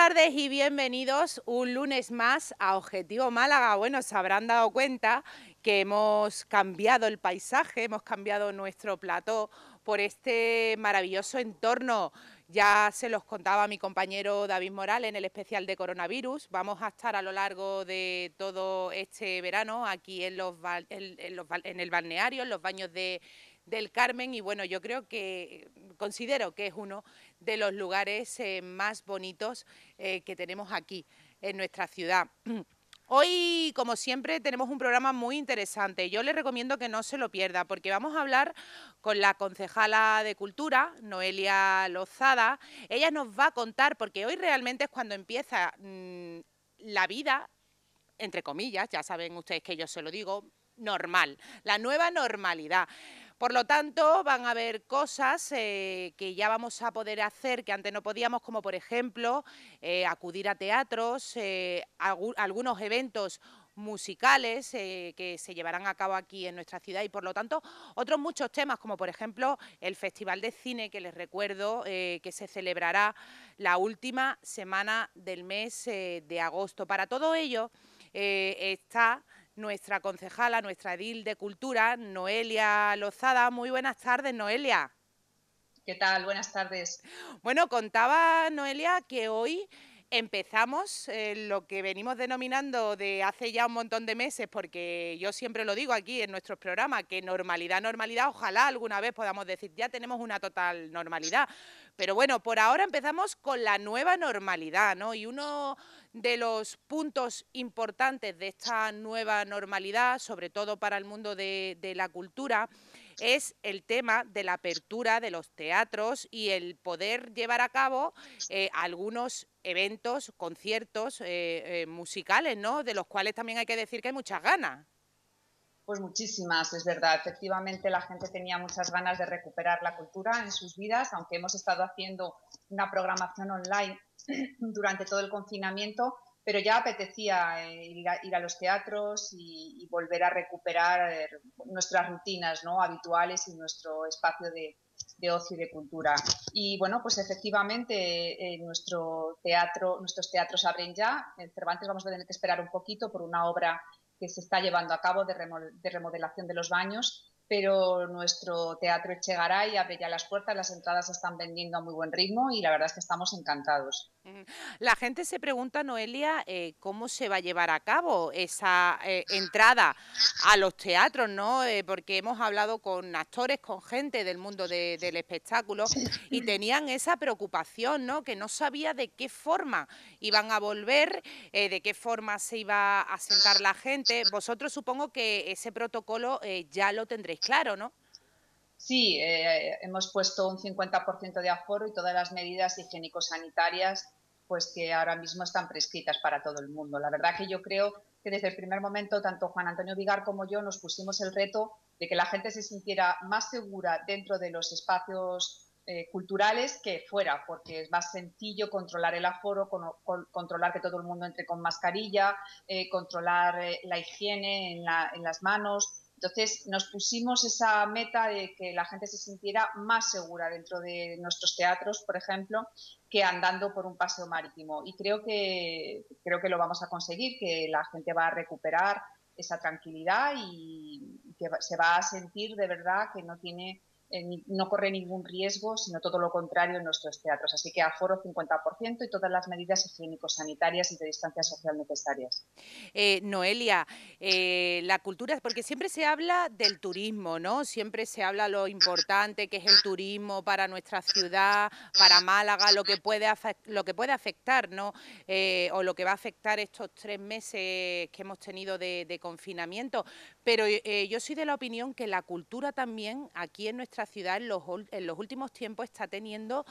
tardes y bienvenidos un lunes más a Objetivo Málaga. Bueno, se habrán dado cuenta que hemos cambiado el paisaje, hemos cambiado nuestro plató por este maravilloso entorno. Ya se los contaba mi compañero David Morales en el especial de coronavirus. Vamos a estar a lo largo de todo este verano aquí en el balneario, en los baños del Carmen, y bueno, yo considero que es uno de los lugares más bonitos que tenemos aquí en nuestra ciudad. Hoy, como siempre, tenemos un programa muy interesante. Yo les recomiendo que no se lo pierda porque vamos a hablar con la concejala de Cultura, Noelia Lozada. Ella nos va a contar, porque hoy realmente es cuando empieza la vida, entre comillas, ya saben ustedes que yo se lo digo, normal, la nueva normalidad. Por lo tanto, van a haber cosas que ya vamos a poder hacer que antes no podíamos, como por ejemplo acudir a teatros, algunos eventos musicales que se llevarán a cabo aquí en nuestra ciudad y por lo tanto otros muchos temas como por ejemplo el Festival de Cine que les recuerdo que se celebrará la última semana del mes de agosto. Para todo ello está nuestra concejala, nuestra edil de Cultura, Noelia Lozada. Muy buenas tardes, Noelia. ¿Qué tal? Buenas tardes. Bueno, contaba Noelia que hoy empezamos lo que venimos denominando de hace ya un montón de meses, porque yo siempre lo digo aquí en nuestros programas, que normalidad, normalidad, ojalá alguna vez podamos decir, ya tenemos una total normalidad. Pero bueno, por ahora empezamos con la nueva normalidad, ¿no? Y uno de los puntos importantes de esta nueva normalidad, sobre todo para el mundo de la cultura, es el tema de la apertura de los teatros y el poder llevar a cabo algunos eventos, conciertos musicales, ¿no? De los cuales también hay que decir que hay muchas ganas. Pues muchísimas, es verdad. Efectivamente, la gente tenía muchas ganas de recuperar la cultura en sus vidas, aunque hemos estado haciendo una programación online durante todo el confinamiento, pero ya apetecía ir a los teatros y volver a recuperar nuestras rutinas, ¿no?, habituales y nuestro espacio de ocio y de cultura. Y bueno, pues efectivamente nuestros teatros abren ya. En Cervantes vamos a tener que esperar un poquito por una obra que se está llevando a cabo de remodelación de los baños, pero nuestro Teatro Echegaray abre ya las puertas, las entradas se están vendiendo a muy buen ritmo y la verdad es que estamos encantados. La gente se pregunta, Noelia, cómo se va a llevar a cabo esa entrada a los teatros, ¿no? Porque hemos hablado con actores, con gente del mundo del espectáculo y tenían esa preocupación, ¿no? Que no sabía de qué forma iban a volver, de qué forma se iba a sentar la gente. Vosotros supongo que ese protocolo ya lo tendréis claro, ¿no? Sí, hemos puesto un 50% de aforo y todas las medidas higiénico-sanitarias pues que ahora mismo están prescritas para todo el mundo. La verdad que yo creo que desde el primer momento tanto Juan Antonio Vigar como yo nos pusimos el reto de que la gente se sintiera más segura dentro de los espacios culturales que fuera, porque es más sencillo controlar el aforo, controlar que todo el mundo entre con mascarilla, controlar la higiene en las manos. Entonces nos pusimos esa meta de que la gente se sintiera más segura dentro de nuestros teatros, por ejemplo, que andando por un paseo marítimo. Y creo que lo vamos a conseguir, que la gente va a recuperar esa tranquilidad y que se va a sentir de verdad que no corre ningún riesgo, sino todo lo contrario en nuestros teatros. Así que aforo 50% y todas las medidas higiénico-sanitarias y de distancia social necesarias. Noelia, la cultura, porque siempre se habla del turismo, ¿no? Siempre se habla lo importante que es el turismo para nuestra ciudad, para Málaga, lo que puede afectar, ¿no? O lo que va a afectar estos 3 meses que hemos tenido de confinamiento. Pero yo soy de la opinión que la cultura también aquí en nuestra ciudad en los últimos tiempos está teniendo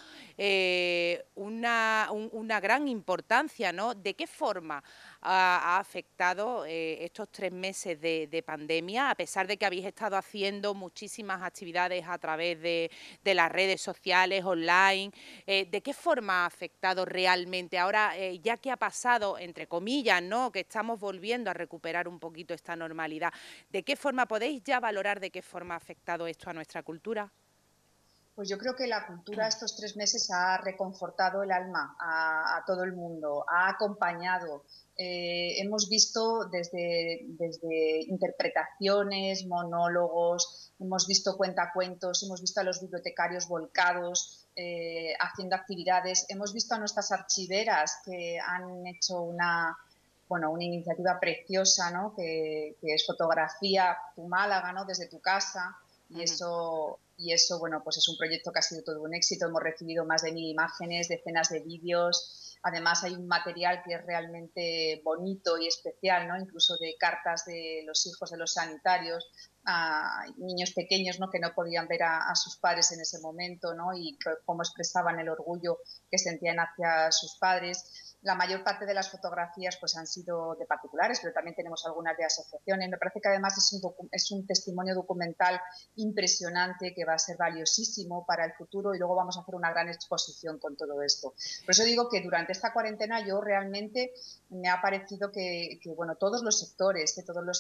una gran importancia, ¿no? ¿De qué forma ha afectado estos 3 meses de pandemia, a pesar de que habéis estado haciendo muchísimas actividades a través de las redes sociales, online? ¿De qué forma ha afectado realmente? Ahora, ya que ha pasado, entre comillas, ¿no?, que estamos volviendo a recuperar un poquito esta normalidad, ¿de qué forma podéis ya valorar de qué forma ha afectado esto a nuestra cultura? Pues yo creo que la cultura estos 3 meses ha reconfortado el alma a todo el mundo, ha acompañado. Hemos visto desde interpretaciones, monólogos, hemos visto cuentacuentos, hemos visto a los bibliotecarios volcados haciendo actividades, hemos visto a nuestras archiveras que han hecho una iniciativa preciosa, ¿no? Que es fotografía tu Málaga, ¿no? Desde tu casa. Y eso, bueno, pues es un proyecto que ha sido todo un éxito. Hemos recibido más de 1000 imágenes, decenas de vídeos. Además, hay un material que es realmente bonito y especial, ¿no? Incluso de cartas de los hijos de los sanitarios, a niños pequeños, ¿no? Que no podían ver a sus padres en ese momento, ¿no? Y cómo expresaban el orgullo que sentían hacia sus padres. La mayor parte de las fotografías pues, han sido de particulares, pero también tenemos algunas de asociaciones. Me parece que además es un testimonio documental impresionante que va a ser valiosísimo para el futuro y luego vamos a hacer una gran exposición con todo esto. Por eso digo que durante esta cuarentena yo realmente me ha parecido bueno, todos los sectores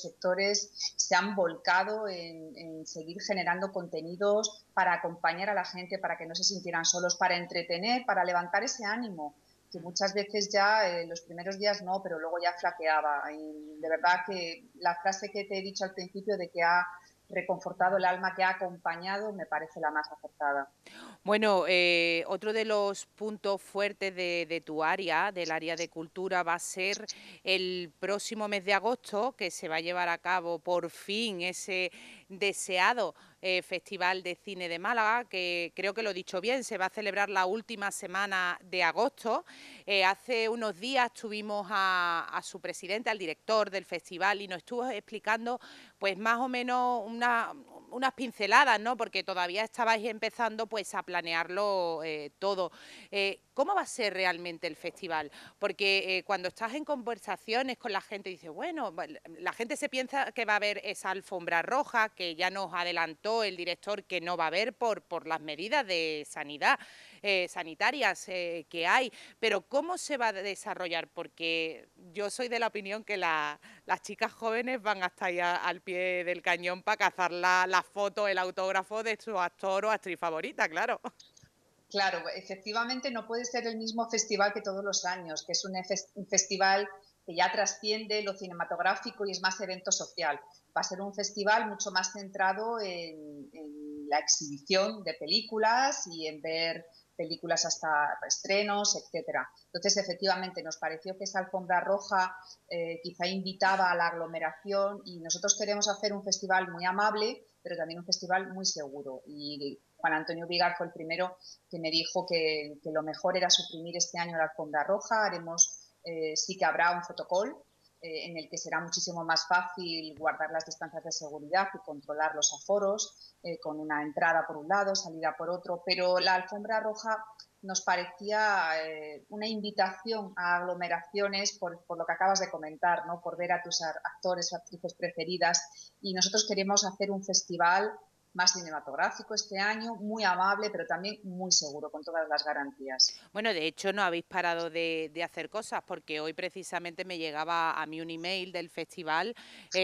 se han volcado en seguir generando contenidos para acompañar a la gente, para que no se sintieran solos, para entretener, para levantar ese ánimo que muchas veces ya los primeros días no, pero luego ya flaqueaba. Y de verdad que la frase que te he dicho al principio de que ha reconfortado el alma, que ha acompañado, me parece la más acertada. Bueno, otro de los puntos fuertes de tu área, del área de cultura, va a ser el próximo mes de agosto, que se va a llevar a cabo por fin ese deseado Festival de Cine de Málaga, que creo que lo he dicho bien, se va a celebrar la última semana de agosto. Hace unos días tuvimos a su presidente, al director del festival, y nos estuvo explicando pues más o menos unas pinceladas, ¿no? Porque todavía estabais empezando pues a planearlo todo. ¿Cómo va a ser realmente el festival? Porque cuando estás en conversaciones con la gente, dices, bueno, la gente se piensa que va a haber esa alfombra roja, que ya nos adelantó el director que no va a haber por las medidas de sanidad, sanitarias que hay. Pero ¿cómo se va a desarrollar? Porque yo soy de la opinión que las chicas jóvenes van hasta ahí al pie del cañón para cazar la foto, el autógrafo de su actor o actriz favorita, claro. Claro, efectivamente no puede ser el mismo festival que todos los años, que es un festival que ya trasciende lo cinematográfico y es más evento social. Va a ser un festival mucho más centrado en la exhibición de películas y en ver películas hasta estrenos, etcétera. Entonces, efectivamente, nos pareció que esa alfombra roja quizá invitaba a la aglomeración y nosotros queremos hacer un festival muy amable, pero también un festival muy seguro. Y Juan Antonio Vigar fue el primero que me dijo que lo mejor era suprimir este año la alfombra roja. Sí que habrá un protocolo en el que será muchísimo más fácil guardar las distancias de seguridad y controlar los aforos, con una entrada por un lado, salida por otro, pero la alfombra roja nos parecía una invitación a aglomeraciones por lo que acabas de comentar, ¿no? Por ver a tus actores o actrices preferidas, y nosotros queremos hacer un festival más cinematográfico este año, muy amable, pero también muy seguro, con todas las garantías. Bueno, de hecho no habéis parado de hacer cosas porque hoy precisamente me llegaba a mí un email del festival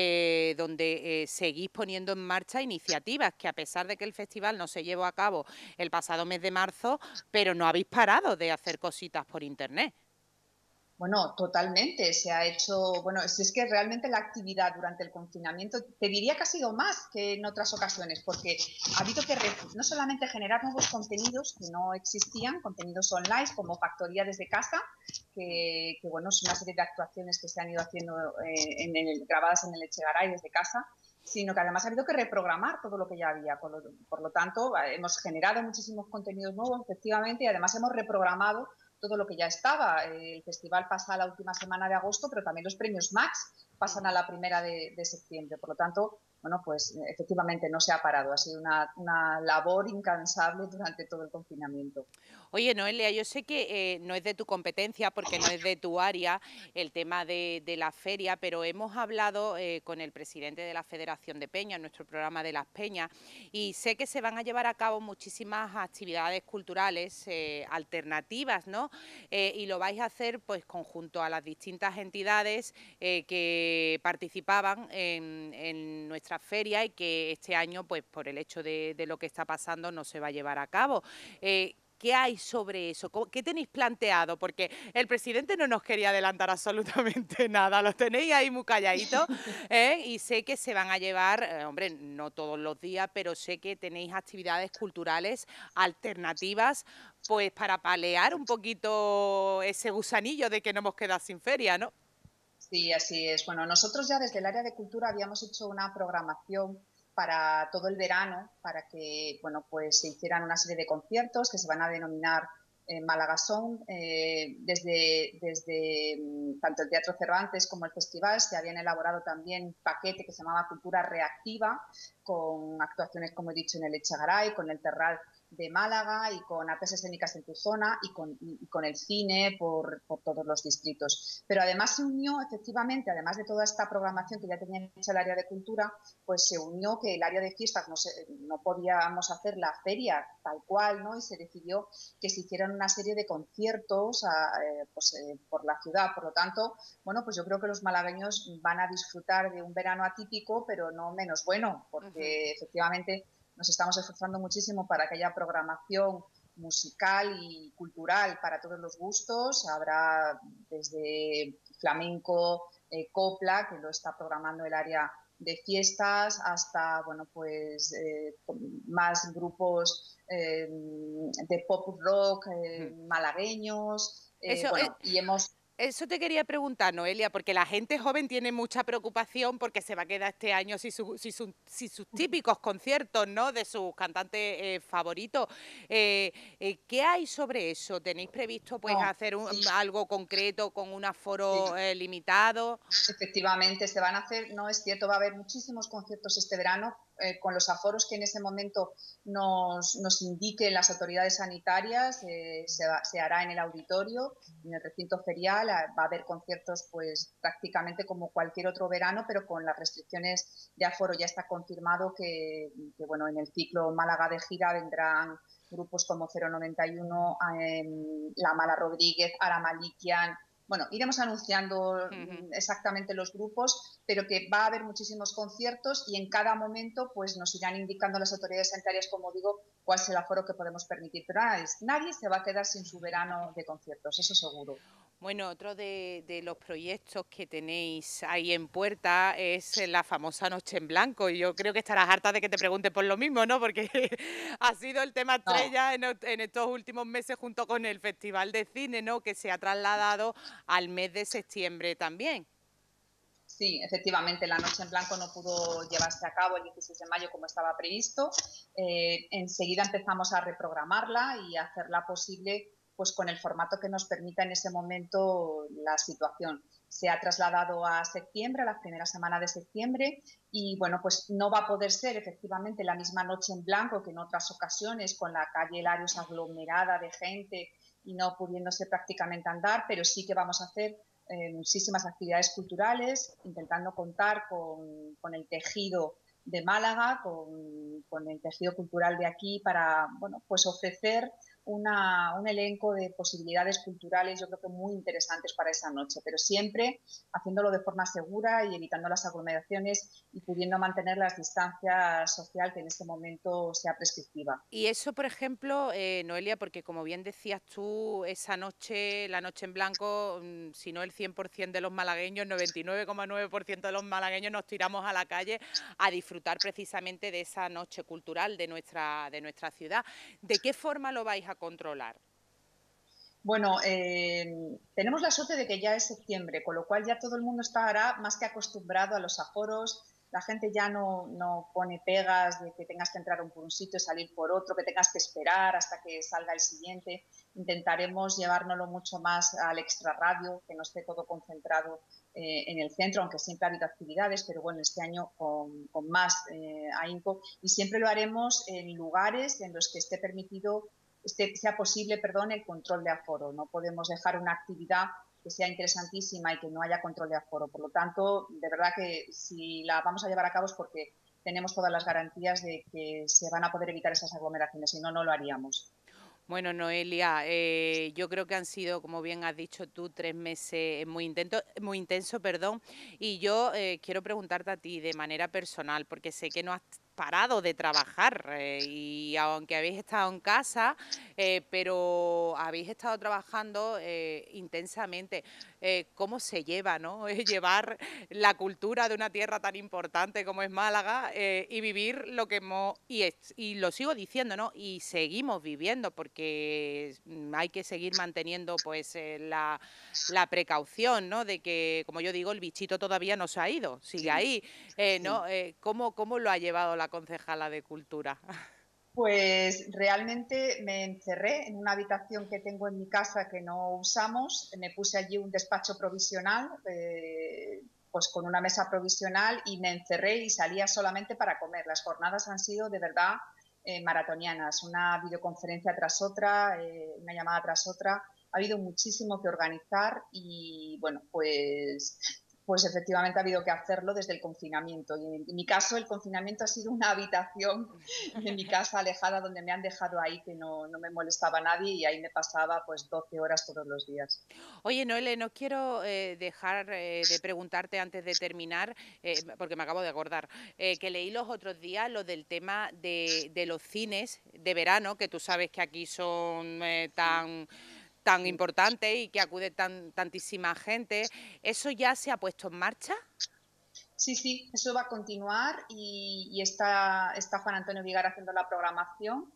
donde seguís poniendo en marcha iniciativas que a pesar de que el festival no se llevó a cabo el pasado mes de marzo, pero no habéis parado de hacer cositas por internet. Bueno, totalmente. Se ha hecho, bueno, si es que realmente la actividad durante el confinamiento, te diría que ha sido más que en otras ocasiones, porque ha habido que no solamente generar nuevos contenidos que no existían, contenidos online como Factoría desde casa, bueno, es una serie de actuaciones que se han ido haciendo grabadas en el Echegaray desde casa, sino que además ha habido que reprogramar todo lo que ya había. Por lo tanto, hemos generado muchísimos contenidos nuevos, efectivamente, y además hemos reprogramado todo lo que ya estaba. El festival pasa a la última semana de agosto, pero también los premios Max pasan a la primera de septiembre. Por lo tanto, bueno, pues efectivamente no se ha parado. Ha sido una labor incansable durante todo el confinamiento. Oye, Noelia, yo sé que no es de tu competencia porque no es de tu área el tema de la feria, pero hemos hablado con el presidente de la Federación de Peñas, nuestro programa de las Peñas, y sé que se van a llevar a cabo muchísimas actividades culturales alternativas, ¿no? Y lo vais a hacer pues conjunto a las distintas entidades que participaban en nuestra feria y que este año, pues por el hecho de lo que está pasando, no se va a llevar a cabo. ¿Qué hay sobre eso? ¿Qué tenéis planteado? Porque el presidente no nos quería adelantar absolutamente nada, lo tenéis ahí muy calladito, ¿eh? Y sé que se van a llevar, hombre, no todos los días, pero sé que tenéis actividades culturales alternativas, pues para paliar un poquito ese gusanillo de que no hemos quedado sin feria, ¿no? Sí, así es. Bueno, nosotros ya desde el área de cultura habíamos hecho una programación para todo el verano, para que, bueno, pues se hicieran una serie de conciertos que se van a denominar Málaga Sound. Desde tanto el Teatro Cervantes como el festival se habían elaborado también un paquete que se llamaba Cultura Reactiva, con actuaciones, como he dicho, en el Echegaray, con el Terral de Málaga y con artes escénicas en tu zona y con el cine por todos los distritos. Pero además se unió, efectivamente, además de toda esta programación que ya tenía hecha el área de cultura, pues se unió que el área de fiestas no podíamos hacer la feria tal cual, ¿no? Y se decidió que se hicieran una serie de conciertos por la ciudad. Por lo tanto, bueno, pues yo creo que los malagueños van a disfrutar de un verano atípico, pero no menos bueno, Ujú. porque efectivamente nos estamos esforzando muchísimo para que haya programación musical y cultural para todos los gustos. Habrá desde flamenco, copla, que lo está programando el área de fiestas, hasta bueno, pues más grupos de pop rock Ujú. malagueños. Eso, Bueno, y hemos Eso te quería preguntar, Noelia, porque la gente joven tiene mucha preocupación porque se va a quedar este año sin sus típicos conciertos, ¿no? De sus cantantes favoritos. ¿Qué hay sobre eso? ¿Tenéis previsto pues no, hacer sí, algo concreto con un aforo sí. limitado? Efectivamente, se van a hacer, no es cierto, va a haber muchísimos conciertos este verano con los aforos que en ese momento nos indiquen las autoridades sanitarias. Se hará en el auditorio, en el recinto ferial. Va a haber conciertos pues prácticamente como cualquier otro verano, pero con las restricciones de aforo. Ya está confirmado bueno, en el ciclo Málaga de gira vendrán grupos como 091, La Mala Rodríguez, Ara Malikian. Bueno, iremos anunciando Ujú. exactamente los grupos, pero que va a haber muchísimos conciertos y en cada momento pues nos irán indicando las autoridades sanitarias, como digo, cuál es el aforo que podemos permitir. Pero nadie se va a quedar sin su verano de conciertos, eso seguro. Bueno, otro de los proyectos que tenéis ahí en puerta es la famosa Noche en Blanco. Y yo creo que estarás harta de que te pregunte por lo mismo, ¿no? Porque ha sido el tema No, estrella en estos últimos meses junto con el Festival de Cine, ¿no? Que se ha trasladado al mes de septiembre también. sí, efectivamente, la Noche en Blanco no pudo llevarse a cabo el 16 de mayo como estaba previsto. Enseguida empezamos a reprogramarla y a hacerla posible pues con el formato que nos permita en ese momento la situación. Se ha trasladado a septiembre, a la primera semana de septiembre, y bueno, pues no va a poder ser efectivamente la misma Noche en Blanco que en otras ocasiones, con la calle Larios aglomerada de gente y no pudiéndose prácticamente andar, pero sí que vamos a hacer muchísimas actividades culturales, intentando contar con el tejido de Málaga, con el tejido cultural de aquí para bueno, pues ofrecer un elenco de posibilidades culturales, yo creo que muy interesantes para esa noche, pero siempre haciéndolo de forma segura y evitando las aglomeraciones y pudiendo mantener las distancias social que en este momento sea prescriptiva. Y eso, por ejemplo, Noelia, porque como bien decías tú, esa noche, la noche en blanco, si no el 100% de los malagueños, 99,9% de los malagueños nos tiramos a la calle a disfrutar precisamente de esa noche cultural de nuestra ciudad. ¿De qué forma lo vais a controlar? Bueno, tenemos la suerte de que ya es septiembre, con lo cual ya todo el mundo estará más que acostumbrado a los aforos. La gente ya no pone pegas de que tengas que entrar por un sitio, salir por otro, que tengas que esperar hasta que salga el siguiente. Intentaremos llevárnoslo mucho más al extrarradio, que no esté todo concentrado en el centro, aunque siempre ha habido actividades, pero bueno, este año con más ahínco. Y siempre lo haremos en lugares en los que esté permitido sea posible, perdón, el control de aforo. No podemos dejar una actividad que sea interesantísima y que no haya control de aforo. Por lo tanto, de verdad que si la vamos a llevar a cabo es porque tenemos todas las garantías de que se van a poder evitar esas aglomeraciones, si no, no lo haríamos. Bueno, Noelia, yo creo que han sido, como bien has dicho tú, 3 meses muy intenso, perdón. Y yo quiero preguntarte a ti de manera personal, porque sé que no has parado de trabajar y aunque habéis estado en casa, pero habéis estado trabajando intensamente. ¿Cómo se lleva, no? Llevar la cultura de una tierra tan importante como es Málaga y vivir lo que y lo sigo diciendo, ¿no? Y seguimos viviendo porque hay que seguir manteniendo pues la precaución, ¿no? De que, como yo digo, el bichito todavía no se ha ido, sigue Sí, ahí, sí. ¿no? ¿Cómo lo ha llevado la concejala de Cultura? Pues realmente me encerré en una habitación que tengo en mi casa que no usamos, me puse allí un despacho provisional, pues con una mesa provisional y me encerré y salía solamente para comer. Las jornadas han sido de verdad maratonianas, una videoconferencia tras otra, una llamada tras otra. Ha habido muchísimo que organizar y bueno, pues efectivamente ha habido que hacerlo desde el confinamiento. Y en mi caso el confinamiento ha sido una habitación de mi casa alejada donde me han dejado ahí que no me molestaba nadie y ahí me pasaba pues 12 horas todos los días. Oye, Noele, no quiero dejar de preguntarte antes de terminar, porque me acabo de acordar, que leí los otros días lo del tema de los cines de verano, que tú sabes que aquí son Sí, tan sí. importantes y que acude tantísima gente. ¿Eso ya se ha puesto en marcha? Sí, sí, eso va a continuar y está Juan Antonio Vigar haciendo la programación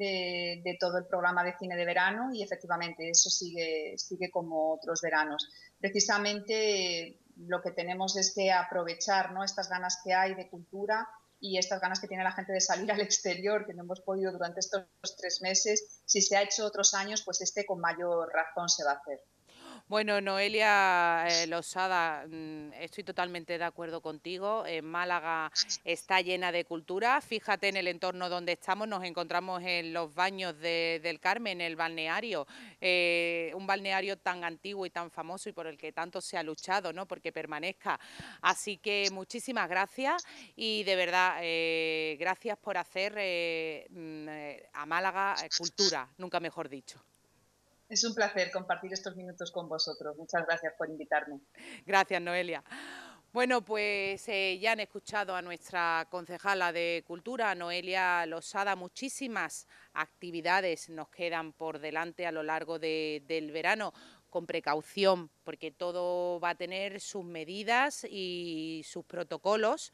de todo el programa de cine de verano y efectivamente eso sigue como otros veranos. Precisamente lo que tenemos es que aprovechar, ¿no?, estas ganas que hay de cultura y estas ganas que tiene la gente de salir al exterior, que no hemos podido durante estos 3 meses. Si se ha hecho otros años, pues este con mayor razón se va a hacer. Bueno, Noelia Losada, estoy totalmente de acuerdo contigo. Málaga está llena de cultura. Fíjate en el entorno donde estamos, nos encontramos en los baños del Carmen, el balneario, un balneario tan antiguo y tan famoso y por el que tanto se ha luchado, ¿no? Porque permanezca. Así que muchísimas gracias y de verdad, gracias por hacer a Málaga cultura, nunca mejor dicho. Es un placer compartir estos minutos con vosotros. Muchas gracias por invitarme. Gracias, Noelia. Bueno, pues ya han escuchado a nuestra concejala de Cultura, Noelia Losada. Muchísimas actividades nos quedan por delante a lo largo del verano, con precaución, porque todo va a tener sus medidas y sus protocolos.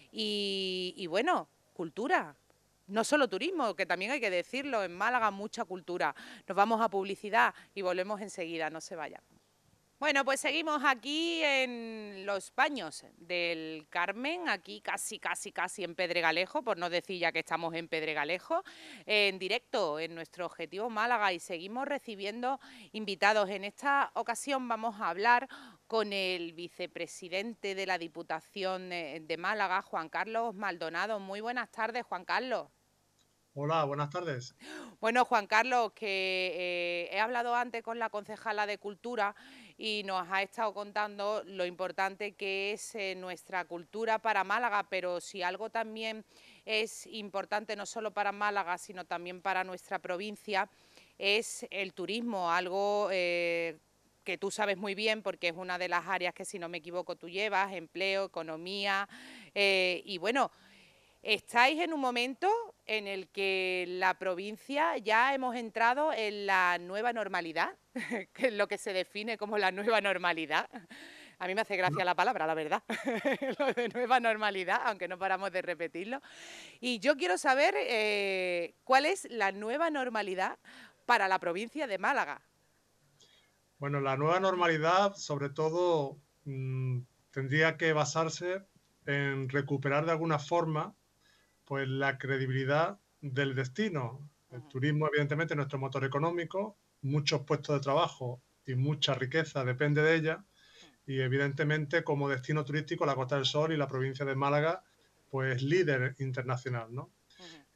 Y bueno, cultura. No solo turismo, que también hay que decirlo, en Málaga mucha cultura. Nos vamos a publicidad y volvemos enseguida, no se vayan. Bueno, pues seguimos aquí en los baños del Carmen, aquí casi en Pedregalejo, por no decir ya que estamos en Pedregalejo, en directo en nuestro objetivo Málaga y seguimos recibiendo invitados. En esta ocasión vamos a hablar con el vicepresidente de la Diputación de Málaga, Juan Carlos Maldonado. Muy buenas tardes, Juan Carlos. Hola, buenas tardes. Bueno, Juan Carlos, que he hablado antes con la concejala de Cultura y nos ha estado contando lo importante que es nuestra cultura para Málaga, pero si algo también es importante no solo para Málaga, sino también para nuestra provincia, es el turismo, algo que tú sabes muy bien porque es una de las áreas que, si no me equivoco, tú llevas, empleo, economía, y bueno, estáis en un momento en el que la provincia ya hemos entrado en la nueva normalidad, que es lo que se define como la nueva normalidad. A mí me hace Bueno, gracia la palabra, la verdad, lo de nueva normalidad, aunque no paramos de repetirlo. Y yo quiero saber cuál es la nueva normalidad para la provincia de Málaga. bueno, la nueva normalidad, sobre todo, tendría que basarse en recuperar de alguna forma, pues, la credibilidad del destino. El Ujú. turismo, evidentemente, es nuestro motor económico, muchos puestos de trabajo y mucha riqueza depende de ella, y evidentemente, como destino turístico, la Costa del Sol y la provincia de Málaga, pues líder internacional, ¿no? Ujú.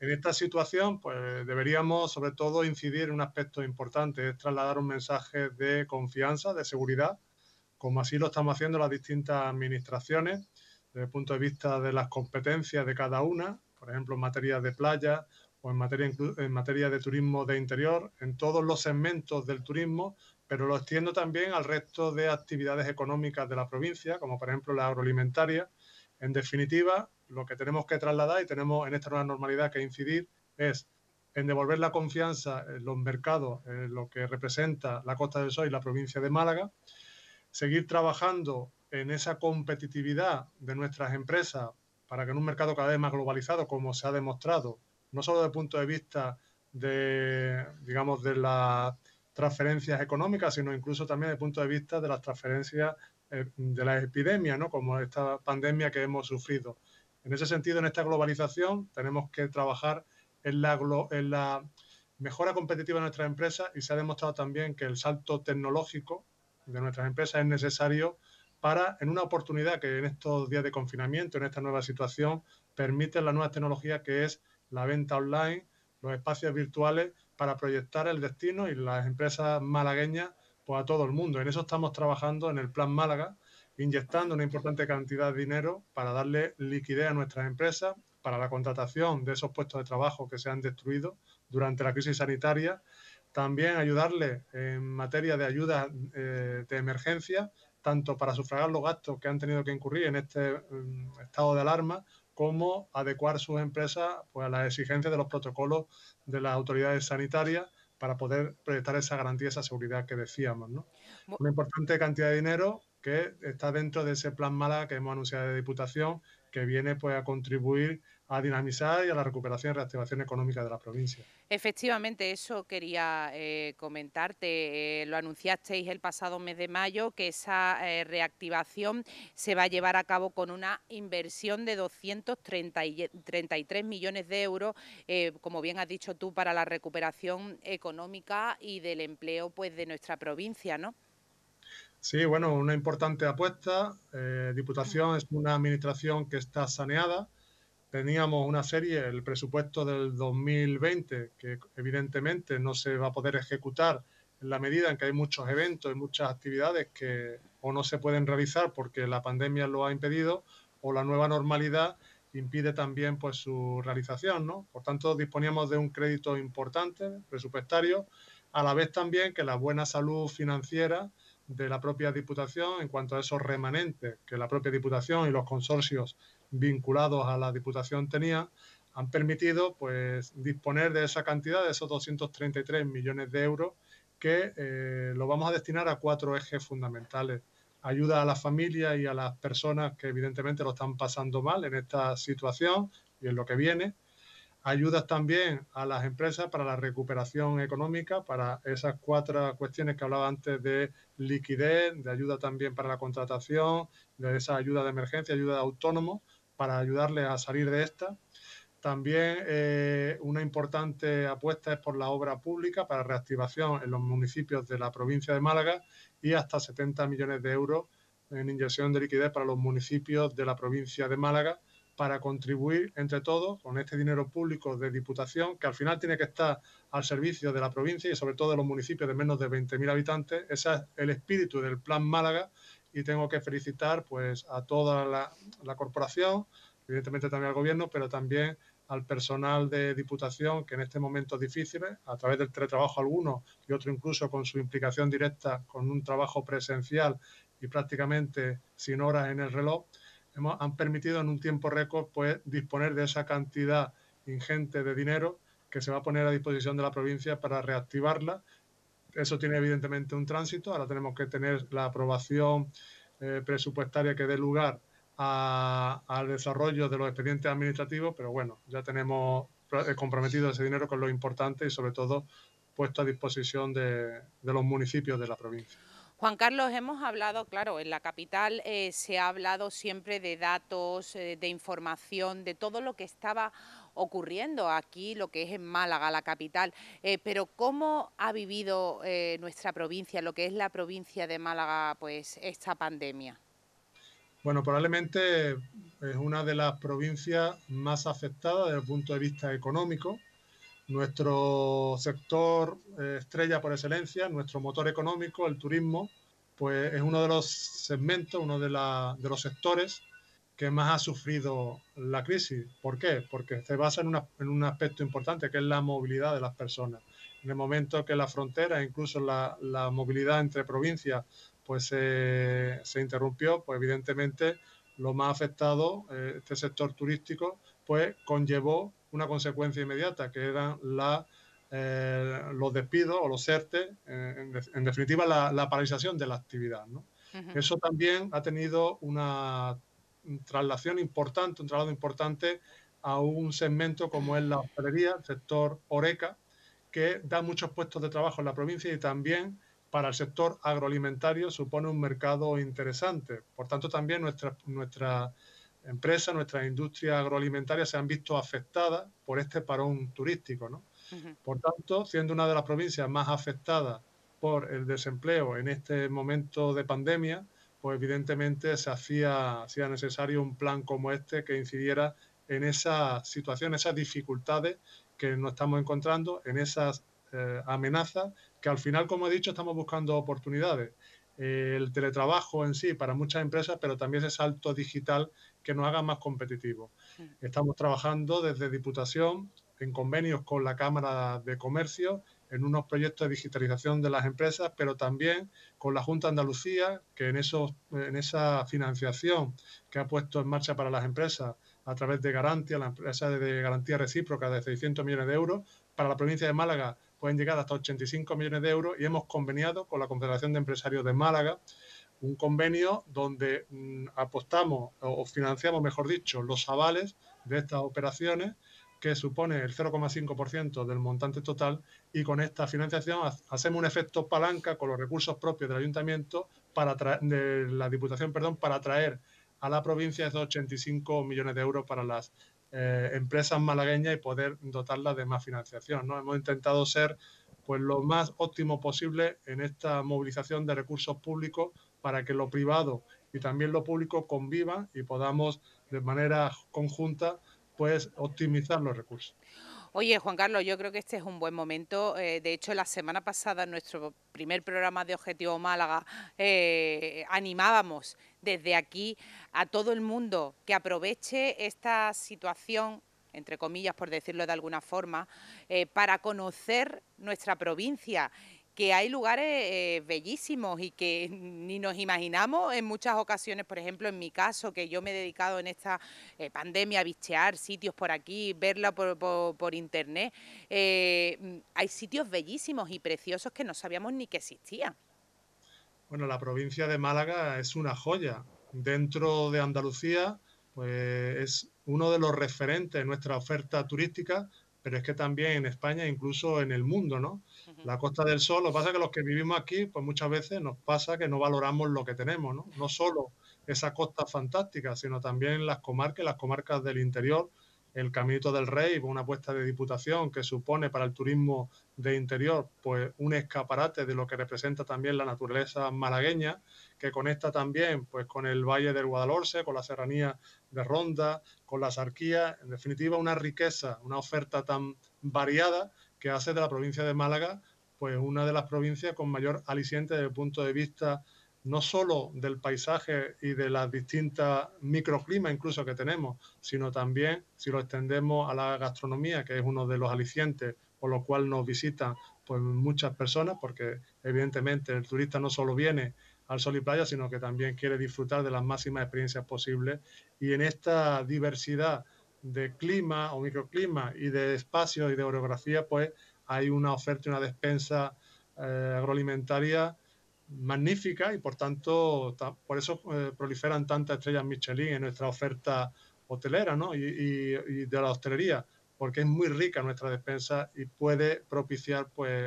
En esta situación, pues deberíamos sobre todo incidir en un aspecto importante, es trasladar un mensaje de confianza, de seguridad, como así lo estamos haciendo las distintas administraciones, desde el punto de vista de las competencias de cada una, por ejemplo, en materia de playa o en materia de turismo de interior, en todos los segmentos del turismo, pero lo extiendo también al resto de actividades económicas de la provincia, como por ejemplo la agroalimentaria. En definitiva, lo que tenemos que trasladar y tenemos en esta nueva normalidad que incidir es en devolver la confianza en los mercados, en lo que representa la Costa del Sol y la provincia de Málaga, seguir trabajando en esa competitividad de nuestras empresas para que en un mercado cada vez más globalizado, como se ha demostrado, no solo desde el punto de vista de, digamos, de las transferencias económicas, sino incluso también desde el punto de vista de las transferencias de la epidemia, ¿no? Como esta pandemia que hemos sufrido. En ese sentido, en esta globalización, tenemos que trabajar en la mejora competitiva de nuestras empresas y se ha demostrado también que el salto tecnológico de nuestras empresas es necesario para, en una oportunidad que en estos días de confinamiento, en esta nueva situación, permiten la nueva tecnología que es la venta online, los espacios virtuales para proyectar el destino y las empresas malagueñas pues, a todo el mundo. En eso estamos trabajando en el Plan Málaga, inyectando una importante cantidad de dinero para darle liquidez a nuestras empresas, para la contratación de esos puestos de trabajo que se han destruido durante la crisis sanitaria, también ayudarle en materia de ayuda de emergencia, tanto para sufragar los gastos que han tenido que incurrir en este estado de alarma, como adecuar sus empresas pues, a las exigencias de los protocolos de las autoridades sanitarias para poder proyectar esa garantía, esa seguridad que decíamos, ¿no? Una importante cantidad de dinero que está dentro de ese plan Málaga que hemos anunciado de Diputación, que viene pues, a contribuir a dinamizar y a la recuperación y reactivación económica de la provincia. Efectivamente, eso quería comentarte. Lo anunciasteis el pasado mes de mayo, que esa reactivación se va a llevar a cabo con una inversión de 233 millones de euros, como bien has dicho tú, para la recuperación económica y del empleo pues, de nuestra provincia, ¿no? Sí, bueno, una importante apuesta. Diputación es una administración que está saneada. Teníamos una serie, el presupuesto del 2020, que evidentemente no se va a poder ejecutar en la medida en que hay muchos eventos y muchas actividades que o no se pueden realizar porque la pandemia lo ha impedido o la nueva normalidad impide también pues su realización, ¿no? Por tanto, disponíamos de un crédito importante presupuestario, a la vez también que la buena salud financiera de la propia Diputación en cuanto a esos remanentes que la propia Diputación y los consorcios vinculados a la Diputación tenía, han permitido pues, disponer de esa cantidad, de esos 233 millones de euros, que lo vamos a destinar a 4 ejes fundamentales. Ayuda a las familias y a las personas que evidentemente lo están pasando mal en esta situación y en lo que viene. Ayudas también a las empresas para la recuperación económica, para esas 4 cuestiones que hablaba antes de liquidez, de ayuda también para la contratación, de esa ayuda de emergencia, ayuda de autónomos, para ayudarles a salir de esta. También una importante apuesta es por la obra pública para reactivación en los municipios de la provincia de Málaga y hasta 70 millones de euros en inyección de liquidez para los municipios de la provincia de Málaga, para contribuir entre todos con este dinero público de Diputación, que al final tiene que estar al servicio de la provincia y sobre todo de los municipios de menos de 20.000 habitantes. Ese es el espíritu del Plan Málaga y tengo que felicitar pues, a toda la corporación, evidentemente también al gobierno, pero también al personal de Diputación que en estos momentos difíciles, a través del teletrabajo algunos y otros incluso con su implicación directa con un trabajo presencial y prácticamente sin horas en el reloj, han permitido en un tiempo récord pues, disponer de esa cantidad ingente de dinero que se va a poner a disposición de la provincia para reactivarla. Eso tiene evidentemente un tránsito, ahora tenemos que tener la aprobación presupuestaria que dé lugar al desarrollo de los expedientes administrativos, pero bueno, ya tenemos comprometido ese dinero con lo importante y sobre todo puesto a disposición de los municipios de la provincia. Juan Carlos, hemos hablado, claro, en la capital se ha hablado siempre de datos, de información, de todo lo que estaba ocurriendo aquí, lo que es en Málaga, la capital. Pero ¿cómo ha vivido nuestra provincia, lo que es la provincia de Málaga, pues esta pandemia? Bueno, probablemente es una de las provincias más afectadas desde el punto de vista económico. Nuestro sector estrella por excelencia, nuestro motor económico, el turismo, pues es uno de los segmentos, de los sectores que más ha sufrido la crisis. ¿Por qué? Porque se basa en un aspecto importante, que es la movilidad de las personas. En el momento que la frontera, incluso la movilidad entre provincias, pues se interrumpió, pues evidentemente lo más afectado, este sector turístico, pues conllevó una consecuencia inmediata, que eran los despidos o los ERTE, en definitiva la paralización de la actividad, ¿no? Ujú. Eso también ha tenido una traslación importante, un traslado importante a un segmento como es la hostelería, el sector Horeca, que da muchos puestos de trabajo en la provincia y también para el sector agroalimentario supone un mercado interesante. Por tanto, también nuestra empresa, nuestras industrias agroalimentarias se han visto afectadas por este parón turístico, ¿no? Ujú. Por tanto, siendo una de las provincias más afectadas por el desempleo en este momento de pandemia, pues evidentemente hacía necesario un plan como este que incidiera en esa situación, esas dificultades que nos estamos encontrando, en esas amenazas que al final, como he dicho, estamos buscando oportunidades. El teletrabajo en sí para muchas empresas, pero también ese salto digital que nos haga más competitivos. Ujú. Estamos trabajando desde Diputación en convenios con la Cámara de Comercio, en unos proyectos de digitalización de las empresas, pero también con la Junta de Andalucía, que en esa financiación que ha puesto en marcha para las empresas a través de Garantia, la empresa de garantía recíproca de 600 millones de euros, para la provincia de Málaga pueden llegar hasta 85 millones de euros y hemos conveniado con la Confederación de Empresarios de Málaga un convenio donde apostamos o financiamos, mejor dicho, los avales de estas operaciones que supone el 0,5% del montante total y con esta financiación hacemos un efecto palanca con los recursos propios del ayuntamiento de la Diputación, perdón, para atraer a la provincia esos 85 millones de euros para las empresas malagueñas y poder dotarlas de más financiación, ¿no? Hemos intentado ser pues lo más óptimo posible en esta movilización de recursos públicos para que lo privado y también lo público convivan y podamos de manera conjunta pues optimizar los recursos. Oye, Juan Carlos, yo creo que este es un buen momento. De hecho, la semana pasada, en nuestro primer programa de Objetivo Málaga, animábamos desde aquí a todo el mundo que aproveche esta situación, entre comillas, por decirlo de alguna forma, para conocer nuestra provincia, que hay lugares bellísimos y que ni nos imaginamos en muchas ocasiones. Por ejemplo, en mi caso, que yo me he dedicado en esta pandemia a bichear sitios por aquí, verla por internet, hay sitios bellísimos y preciosos que no sabíamos ni que existían. Bueno, la provincia de Málaga es una joya. Dentro de Andalucía, pues es uno de los referentes de nuestra oferta turística, pero es que también en España, incluso en el mundo, ¿no? Ujú. La Costa del Sol, lo que pasa es que los que vivimos aquí, pues muchas veces nos pasa que no valoramos lo que tenemos, ¿no? No solo esa costa fantástica, sino también las comarcas del interior, el Caminito del Rey, una apuesta de Diputación que supone para el turismo de interior, pues un escaparate de lo que representa también la naturaleza malagueña, que conecta también pues con el Valle del Guadalhorce, con la serranía de Ronda, con las Arquías, en definitiva una riqueza, una oferta tan variada que hace de la provincia de Málaga pues una de las provincias con mayor aliciente desde el punto de vista no solo del paisaje y de las distintas microclimas incluso que tenemos, sino también si lo extendemos a la gastronomía, que es uno de los alicientes por lo cual nos visitan pues muchas personas, porque evidentemente el turista no solo viene al sol y playa, sino que también quiere disfrutar de las máximas experiencias posibles. Y en esta diversidad de clima o microclima y de espacios y de orografía, pues hay una oferta y una despensa agroalimentaria magnífica y por tanto por eso proliferan tantas estrellas Michelin en nuestra oferta hotelera, ¿no? Y de la hostelería, porque es muy rica nuestra despensa y puede propiciar pues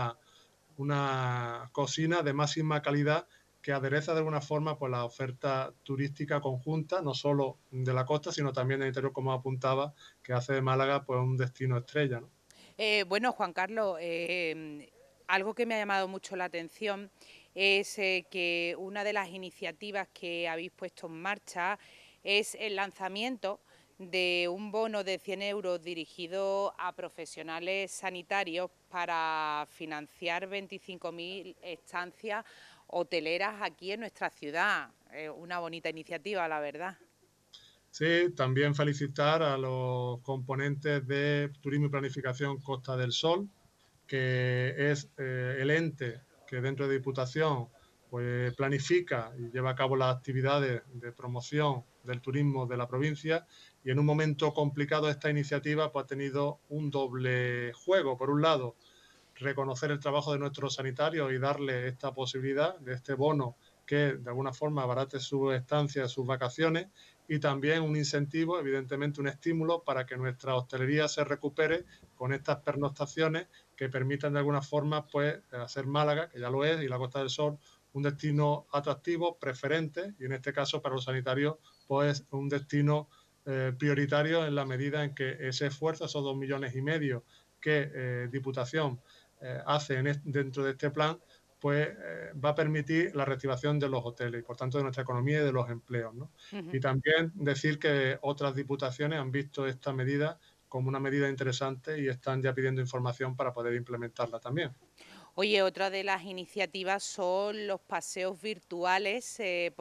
una cocina de máxima calidad que adereza de alguna forma pues la oferta turística conjunta, no solo de la costa, sino también del interior, como apuntaba, que hace de Málaga pues un destino estrella, ¿no? Bueno, Juan Carlos, algo que me ha llamado mucho la atención es que una de las iniciativas que habéis puesto en marcha es el lanzamiento de un bono de 100 euros dirigido a profesionales sanitarios para financiar 25.000 estancias hoteleras aquí en nuestra ciudad. Una bonita iniciativa, la verdad. Sí, también felicitar a los componentes de Turismo y Planificación Costa del Sol, que es el ente que dentro de Diputación pues planifica y lleva a cabo las actividades de promoción del turismo de la provincia, y en un momento complicado esta iniciativa pues, ha tenido un doble juego. Por un lado, reconocer el trabajo de nuestros sanitarios y darle esta posibilidad de este bono que de alguna forma abarate su estancia, sus vacaciones, y también un incentivo, evidentemente un estímulo para que nuestra hostelería se recupere con estas pernoctaciones que permitan de alguna forma pues hacer Málaga, que ya lo es, y la Costa del Sol, un destino atractivo, preferente, y en este caso para los sanitarios pues un destino prioritario en la medida en que ese esfuerzo, esos 2,5 millones que Diputación hace dentro de este plan, pues va a permitir la reactivación de los hoteles y por tanto de nuestra economía y de los empleos, ¿no? Ujú. Y también decir que otras diputaciones han visto esta medida como una medida interesante y están ya pidiendo información para poder implementarla también. Oye, otra de las iniciativas son los paseos virtuales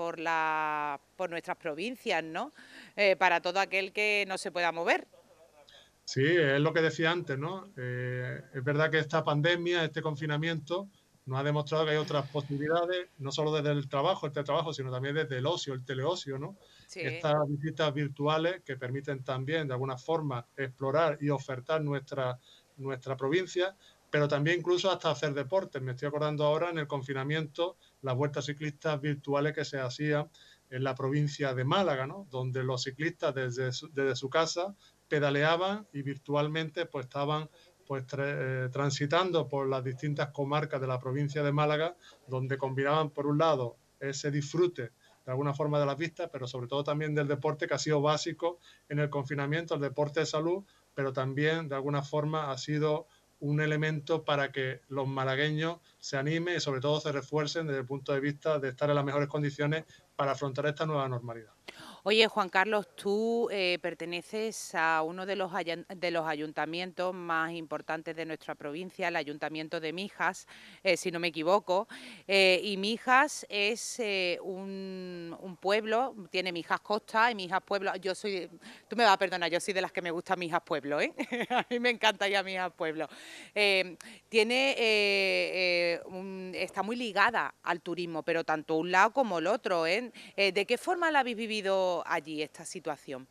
por nuestras provincias, ¿no? Para todo aquel que no se pueda mover. Sí, es lo que decía antes, ¿no? Es verdad que esta pandemia, este confinamiento, nos ha demostrado que hay otras posibilidades, no solo desde el trabajo, este trabajo, sino también desde el ocio, el teleocio, ¿no? Sí. Estas visitas virtuales que permiten también, de alguna forma, explorar y ofertar nuestra provincia, pero también incluso hasta hacer deportes. Me estoy acordando ahora en el confinamiento, las vueltas ciclistas virtuales que se hacían en la provincia de Málaga, ¿no? Donde los ciclistas desde su casa pedaleaban y virtualmente pues estaban pues transitando por las distintas comarcas de la provincia de Málaga, donde combinaban por un lado ese disfrute de alguna forma de las vistas, pero sobre todo también del deporte, que ha sido básico en el confinamiento, el deporte de salud, pero también de alguna forma ha sido un elemento para que los malagueños se animen y sobre todo se refuercen desde el punto de vista de estar en las mejores condiciones para afrontar esta nueva normalidad. Oye, Juan Carlos, tú perteneces a uno de los ayuntamientos más importantes de nuestra provincia, el Ayuntamiento de Mijas, si no me equivoco. Y Mijas es un pueblo, tiene Mijas Costa y Mijas Pueblo. Tú me vas a perdonar, yo soy de las que me gusta Mijas Pueblo, ¿eh? A mí me encanta ya Mijas Pueblo. Eh, está muy ligada al turismo, pero tanto un lado como el otro, ¿eh? ¿De qué forma la habéis vivido allí esta situación?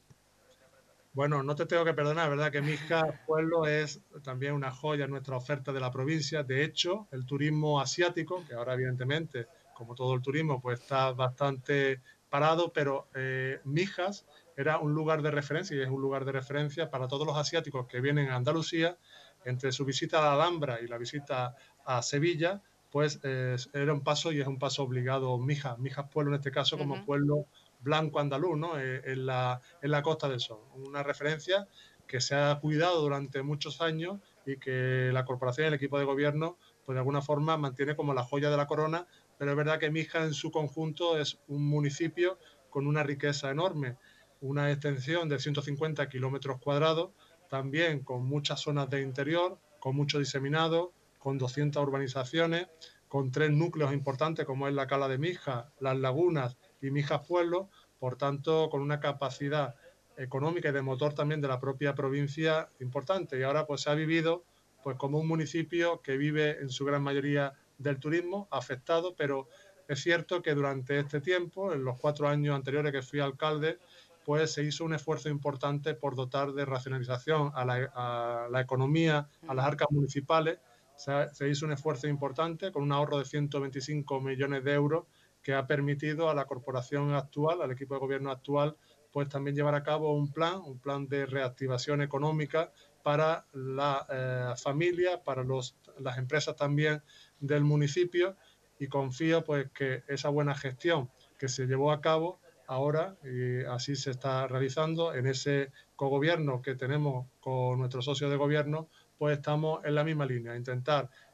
Bueno, no te tengo que perdonar, ¿verdad? Que Mijas Pueblo es también una joya en nuestra oferta de la provincia. De hecho, el turismo asiático, que ahora evidentemente, como todo el turismo, pues está bastante parado, pero Mijas era un lugar de referencia y es un lugar de referencia para todos los asiáticos que vienen a Andalucía. Entre su visita a la Alhambra y la visita a Sevilla, pues era un paso y es un paso obligado Mijas Pueblo en este caso como Ujú. pueblo blanco andaluz, ¿no? En la Costa del Sol. Una referencia que se ha cuidado durante muchos años y que la corporación y el equipo de gobierno, pues de alguna forma mantiene como la joya de la corona, pero es verdad que Mijas en su conjunto es un municipio con una riqueza enorme, una extensión de 150 kilómetros cuadrados, también con muchas zonas de interior, con mucho diseminado, con 200 urbanizaciones, con 3 núcleos importantes como es la Cala de Mijas, Las Lagunas y Mijas Pueblo, por tanto, con una capacidad económica y de motor también de la propia provincia importante. Y ahora pues se ha vivido pues como un municipio que vive en su gran mayoría del turismo, afectado, pero es cierto que durante este tiempo, en los 4 años anteriores que fui alcalde, pues se hizo un esfuerzo importante por dotar de racionalización a la economía, a las Ujú. arcas municipales. Se hizo un esfuerzo importante con un ahorro de 125 millones de euros que ha permitido a la corporación actual, al equipo de gobierno actual, pues también llevar a cabo un plan de reactivación económica para la familia, para las empresas también del municipio, y confío pues que esa buena gestión que se llevó a cabo ahora, y así se está realizando en ese cogobierno que tenemos con nuestros socios de gobierno, pues estamos en la misma línea, intentar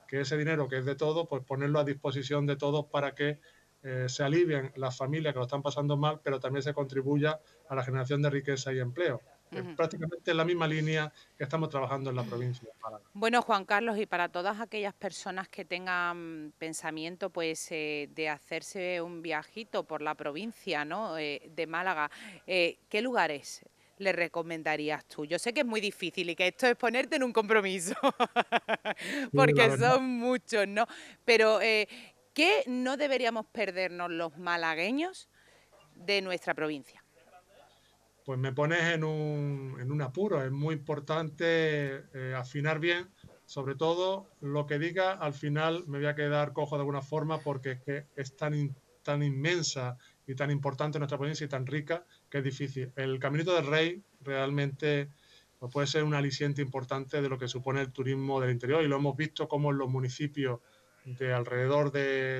que ese dinero que es de todos, pues ponerlo a disposición de todos para que se alivien las familias que lo están pasando mal, pero también se contribuya a la generación de riqueza y empleo. Prácticamente en la misma línea que estamos trabajando en la provincia de Málaga. Bueno, Juan Carlos, y para todas aquellas personas que tengan pensamiento pues de hacerse un viajito por la provincia, ¿no? De Málaga, ¿qué lugares le recomendarías tú? Yo sé que es muy difícil y que esto es ponerte en un compromiso, Sí, la porque verdad. son muchos, ¿no? Pero ¿qué no deberíamos perdernos los malagueños de nuestra provincia? Pues me pones en un apuro. Es muy importante afinar bien. Sobre todo, lo que diga, al final me voy a quedar cojo de alguna forma porque es que es tan inmensa y tan importante nuestra provincia y tan rica que es difícil. El Caminito del Rey realmente pues puede ser un aliciente importante de lo que supone el turismo del interior y lo hemos visto como en los municipios de alrededor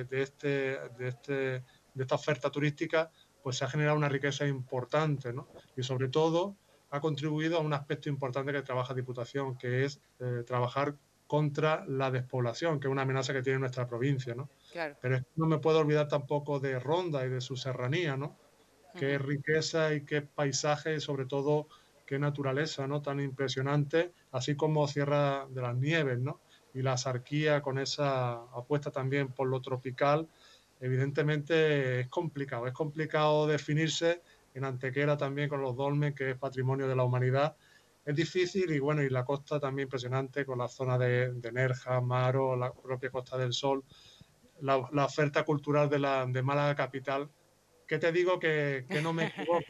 de esta oferta turística pues se ha generado una riqueza importante, ¿no? Y sobre todo ha contribuido a un aspecto importante que trabaja Diputación, que es trabajar contra la despoblación, que es una amenaza que tiene nuestra provincia, ¿no? Claro. Pero no me puedo olvidar tampoco de Ronda y de su serranía, ¿no? Qué Ujú. riqueza y qué paisaje y sobre todo qué naturaleza, ¿no? Tan impresionante, así como Sierra de las Nieves, ¿no? Y la Sarquía con esa apuesta también por lo tropical, evidentemente es complicado definirse en Antequera también con los dolmen, que es patrimonio de la humanidad. Es difícil y bueno, y la costa también impresionante con la zona de Nerja, Maro, la propia Costa del Sol, la oferta cultural de Málaga capital. ¿Qué te digo que no me equivoque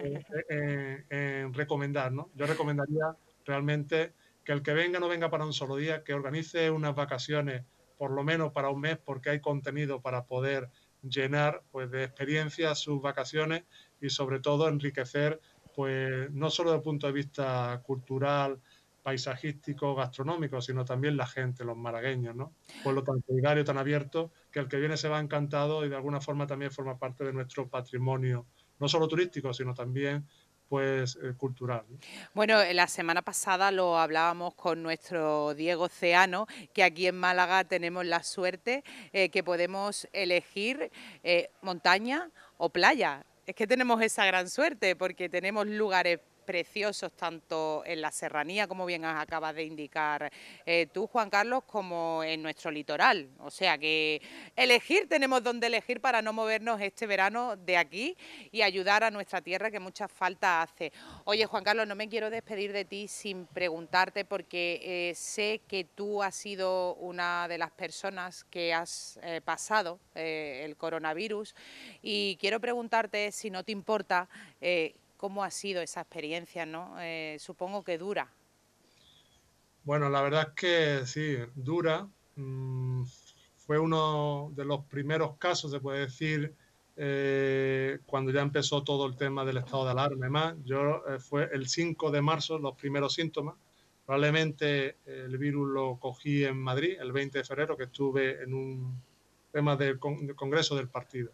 en recomendar, ¿no? Yo recomendaría realmente que el que venga no venga para un solo día, que organice unas vacaciones por lo menos para un mes, porque hay contenido para poder llenar pues, de experiencias sus vacaciones y sobre todo enriquecer, pues no solo desde el punto de vista cultural, paisajístico, gastronómico, sino también la gente, los malagueños, ¿no? Pueblo tan solidario, tan abierto, que el que viene se va encantado y de alguna forma también forma parte de nuestro patrimonio, no solo turístico, sino también pues cultural, ¿no? Bueno, la semana pasada lo hablábamos con nuestro Diego Ceano, que aquí en Málaga tenemos la suerte que podemos elegir montaña o playa. Es que tenemos esa gran suerte porque tenemos lugares preciosos tanto en la serranía, como bien acabas de indicar tú, Juan Carlos, como en nuestro litoral. O sea que elegir, tenemos donde elegir para no movernos este verano de aquí y ayudar a nuestra tierra que mucha falta hace. Oye, Juan Carlos, no me quiero despedir de ti sin preguntarte porque sé que tú has sido una de las personas que has pasado el coronavirus y quiero preguntarte si no te importa cómo ha sido esa experiencia, ¿no? Supongo que dura. Bueno, la verdad es que sí, dura. Fue uno de los primeros casos, se puede decir, cuando ya empezó todo el tema del estado de alarma y más. Yo fue el 5 de marzo los primeros síntomas. Probablemente el virus lo cogí en Madrid el 20 de febrero, que estuve en un tema del congreso del partido.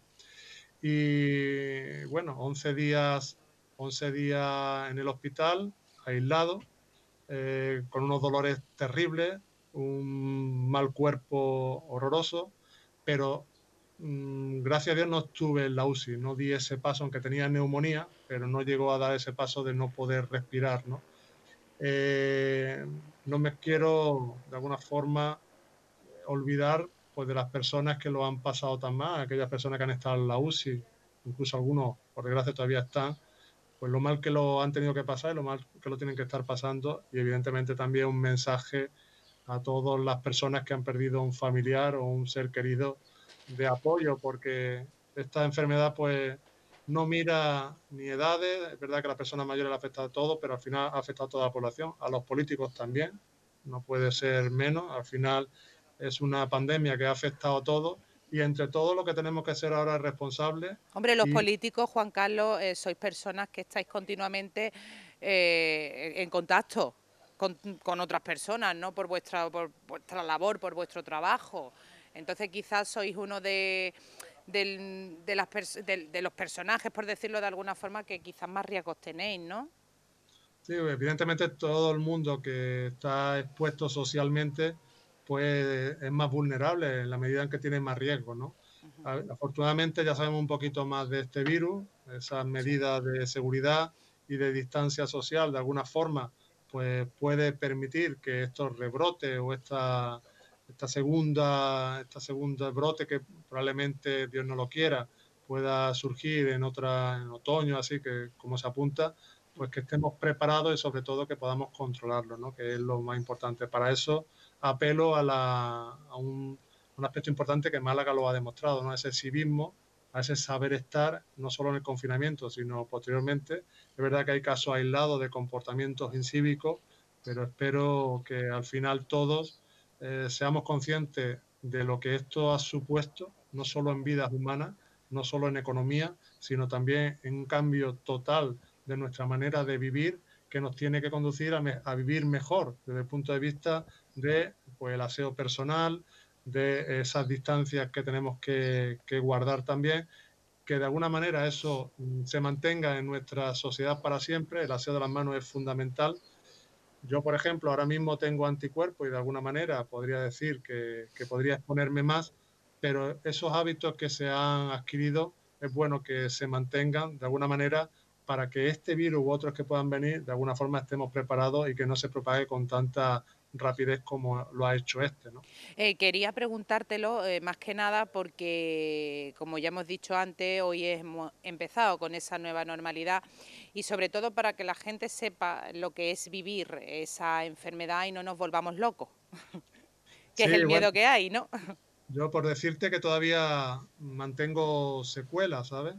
Y bueno, 11 días en el hospital, aislado, con unos dolores terribles, un mal cuerpo horroroso, pero gracias a Dios no estuve en la UCI, no di ese paso, aunque tenía neumonía, pero no llegó a dar ese paso de no poder respirar, ¿no? Eh, no me quiero de alguna forma olvidar pues, de las personas que lo han pasado tan mal, aquellas personas que han estado en la UCI, incluso algunos, por desgracia, todavía están, pues lo mal que lo han tenido que pasar y lo mal que lo tienen que estar pasando y evidentemente también un mensaje a todas las personas que han perdido un familiar o un ser querido de apoyo porque esta enfermedad pues no mira ni edades, es verdad que a las personas mayores le afecta a todo, pero al final ha afectado a toda la población, a los políticos también, no puede ser menos, al final es una pandemia que ha afectado a todos y entre todos lo que tenemos que ser ahora es responsables Hombre, los y políticos, Juan Carlos, sois personas que estáis continuamente en contacto con otras personas, ¿no? Por vuestra labor, por vuestro trabajo. Entonces quizás sois uno de los personajes, por decirlo de alguna forma, que quizás más riesgos tenéis, ¿no? sí, evidentemente todo el mundo que está expuesto socialmente pues es más vulnerable en la medida en que tiene más riesgo, ¿no? Afortunadamente ya sabemos un poquito más de este virus, esas Sí. medidas de seguridad y de distancia social, de alguna forma, pues puede permitir que estos rebrotes o esta segunda brote que probablemente Dios no lo quiera pueda surgir en otoño, así que como se apunta, pues que estemos preparados y sobre todo que podamos controlarlo, ¿no? Que es lo más importante. Para eso apelo a un aspecto importante que Málaga lo ha demostrado, ¿no? Ese civismo, a ese saber estar, no solo en el confinamiento, sino posteriormente. Es verdad que hay casos aislados de comportamientos incívicos, pero espero que al final todos seamos conscientes de lo que esto ha supuesto, no solo en vidas humanas, no solo en economía, sino también en un cambio total de nuestra manera de vivir que nos tiene que conducir a vivir mejor desde el punto de vista de pues, el aseo personal, de esas distancias que tenemos que guardar también, que de alguna manera eso se mantenga en nuestra sociedad para siempre. El aseo de las manos es fundamental. Yo, por ejemplo, ahora mismo tengo anticuerpos y de alguna manera podría decir que podría exponerme más, pero esos hábitos que se han adquirido es bueno que se mantengan de alguna manera para que este virus u otros que puedan venir, de alguna forma estemos preparados y que no se propague con tanta rapidez como lo ha hecho este, ¿no? Quería preguntártelo más que nada porque, como ya hemos dicho antes, hoy hemos empezado con esa nueva normalidad y sobre todo para que la gente sepa lo que es vivir esa enfermedad y no nos volvamos locos, que es Sí, el bueno, miedo que hay, ¿no? yo por decirte que todavía mantengo secuelas, ¿sabes?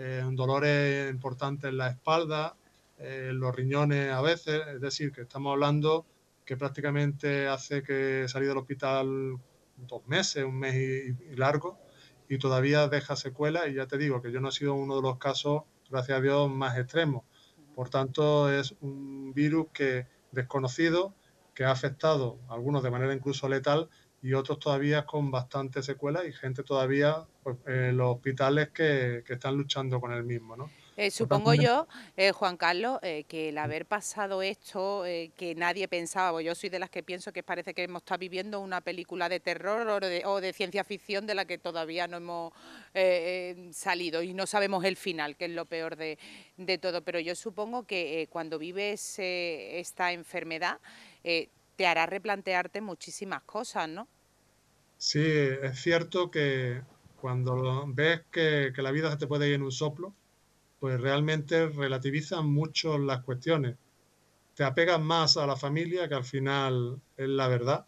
Dolores importantes en la espalda, los riñones a veces, es decir, que estamos hablando que prácticamente hace que salí del hospital 2 meses, un mes y largo, y todavía deja secuelas y ya te digo que yo no he sido uno de los casos, gracias a Dios, más extremos. Por tanto, es un virus que desconocido, que ha afectado a algunos de manera incluso letal y otros todavía con bastantes secuelas y gente todavía pues, en los hospitales que están luchando con el mismo, ¿no? Por tanto, Supongo yo, Juan Carlos, que el haber pasado esto, que nadie pensaba, pues yo soy de las que pienso que parece que hemos estado viviendo una película de terror o de ciencia ficción de la que todavía no hemos salido y no sabemos el final, que es lo peor de todo. Pero yo supongo que cuando vives esta enfermedad, te hará replantearte muchísimas cosas, ¿no? sí, es cierto que cuando ves que la vida se te puede ir en un soplo, pues realmente relativizan mucho las cuestiones. Te apegas más a la familia, que al final es la verdad.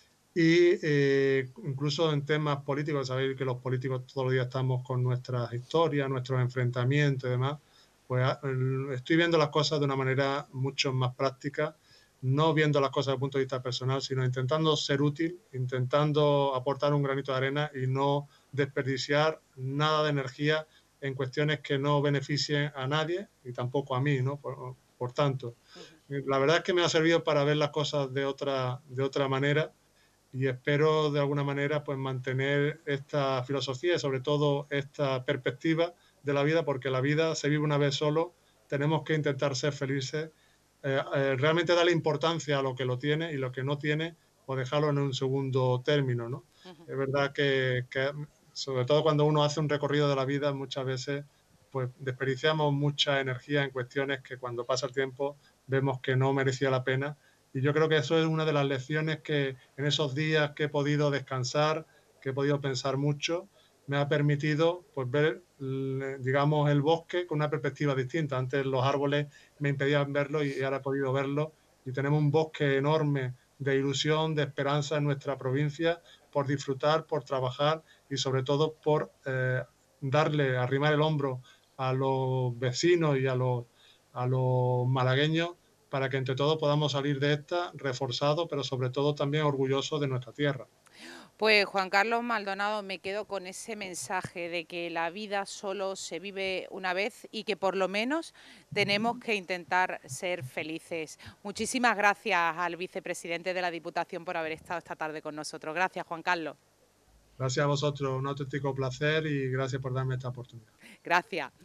Y incluso en temas políticos, sabéis que los políticos todos los días estamos con nuestras historias, nuestros enfrentamientos y demás, pues estoy viendo las cosas de una manera mucho más práctica, no viendo las cosas desde el punto de vista personal, sino intentando ser útil, intentando aportar un granito de arena y no desperdiciar nada de energía en cuestiones que no beneficien a nadie y tampoco a mí, ¿no? Por tanto, la verdad es que me ha servido para ver las cosas de otra manera y espero de alguna manera pues mantener esta filosofía y sobre todo esta perspectiva de la vida, porque la vida se vive una vez solo, tenemos que intentar ser felices, realmente darle importancia a lo que lo tiene y lo que no tiene, o dejarlo en un segundo término, ¿no? Ujú. Es verdad que sobre todo cuando uno hace un recorrido de la vida, muchas veces pues desperdiciamos mucha energía en cuestiones que cuando pasa el tiempo vemos que no merecía la pena y yo creo que eso es una de las lecciones que en esos días que he podido descansar, que he podido pensar mucho, me ha permitido pues, ver, digamos, el bosque con una perspectiva distinta. Antes los árboles me impedían verlo y ahora he podido verlo. Y tenemos un bosque enorme de ilusión, de esperanza en nuestra provincia por disfrutar, por trabajar y sobre todo por darle, arrimar el hombro a los vecinos y a los malagueños para que entre todos podamos salir de esta reforzados, pero sobre todo también orgullosos de nuestra tierra. Pues Juan Carlos Maldonado, me quedo con ese mensaje de que la vida solo se vive una vez y que por lo menos tenemos que intentar ser felices. Muchísimas gracias al vicepresidente de la Diputación por haber estado esta tarde con nosotros. Gracias, Juan Carlos. Gracias a vosotros, un auténtico placer y gracias por darme esta oportunidad. Gracias.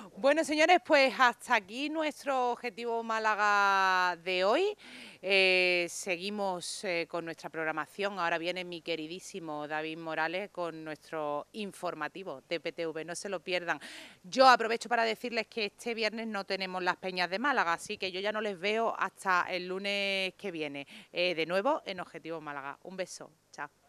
Bueno, señores, pues hasta aquí nuestro Objetivo Málaga de hoy. Seguimos con nuestra programación. Ahora viene mi queridísimo David Morales con nuestro informativo de PTV. No se lo pierdan. Yo aprovecho para decirles que este viernes no tenemos las Peñas de Málaga, así que yo ya no les veo hasta el lunes que viene. De nuevo en Objetivo Málaga. Un beso. Chao.